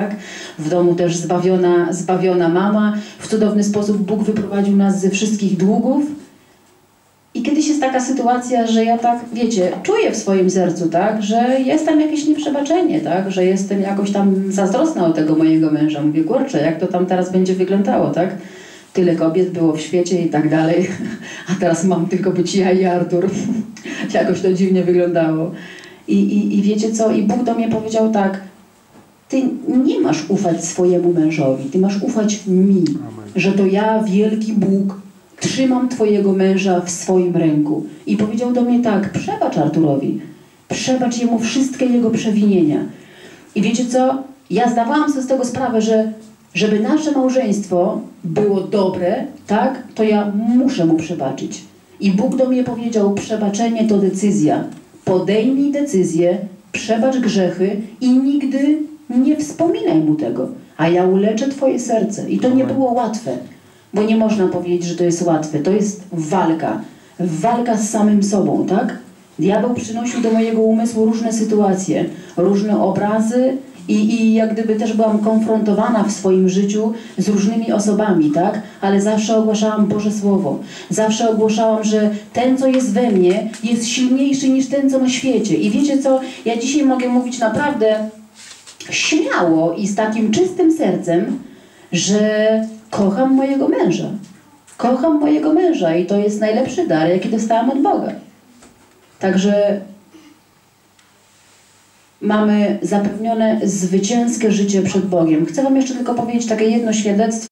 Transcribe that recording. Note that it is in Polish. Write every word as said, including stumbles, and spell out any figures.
Tak? W domu też zbawiona, zbawiona mama. W cudowny sposób Bóg wyprowadził nas ze wszystkich długów. I kiedyś jest taka sytuacja, że ja tak, wiecie, czuję w swoim sercu, tak, że jest tam jakieś nieprzebaczenie, tak, że jestem jakoś tam zazdrosna o tego mojego męża. Mówię, kurczę, jak to tam teraz będzie wyglądało, tak? Tyle kobiet było w świecie i tak dalej, a teraz mam tylko być ja i Artur. Jakoś to dziwnie wyglądało. I, i, I wiecie co? I Bóg do mnie powiedział tak, ty nie masz ufać swojemu mężowi, ty masz ufać mi, Amen. Że to ja, wielki Bóg, trzymam twojego męża w swoim ręku. I powiedział do mnie tak, przebacz Arturowi, przebacz jemu wszystkie jego przewinienia. I wiecie co? Ja zdawałam sobie z tego sprawę, że żeby nasze małżeństwo było dobre, tak, to ja muszę mu przebaczyć. I Bóg do mnie powiedział, przebaczenie to decyzja. Podejmij decyzję, przebacz grzechy i nigdy nie wspominaj mu tego. A ja uleczę twoje serce. I to nie było łatwe. Bo nie można powiedzieć, że to jest łatwe. To jest walka. Walka z samym sobą, tak? Diabeł przynosił do mojego umysłu różne sytuacje, różne obrazy i, i jak gdyby też byłam konfrontowana w swoim życiu z różnymi osobami, tak? Ale zawsze ogłaszałam Boże Słowo. Zawsze ogłaszałam, że ten, co jest we mnie, jest silniejszy niż ten, co na świecie. I wiecie co? Ja dzisiaj mogę mówić naprawdę śmiało i z takim czystym sercem, że kocham mojego męża. Kocham mojego męża i to jest najlepszy dar, jaki dostałam od Boga. Także mamy zapewnione zwycięskie życie przed Bogiem. Chcę wam jeszcze tylko powiedzieć takie jedno świadectwo.